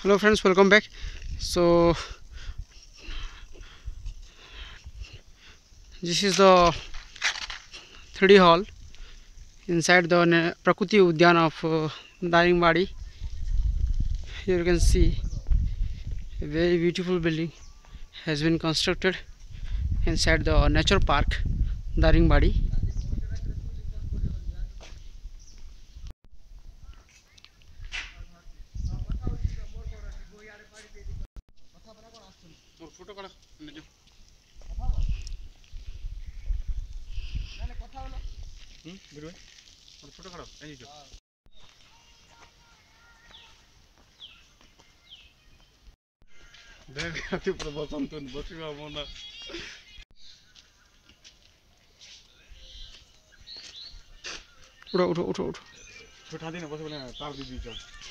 Hello friends, welcome back. So this is the 3D hall inside the Prakriti Udyan of Daringbadi. Here you can see a very beautiful building has been constructed inside the nature park Daringbadi. उठो उठो उठो उठो उठा देना बस बोले तार दी दीजिए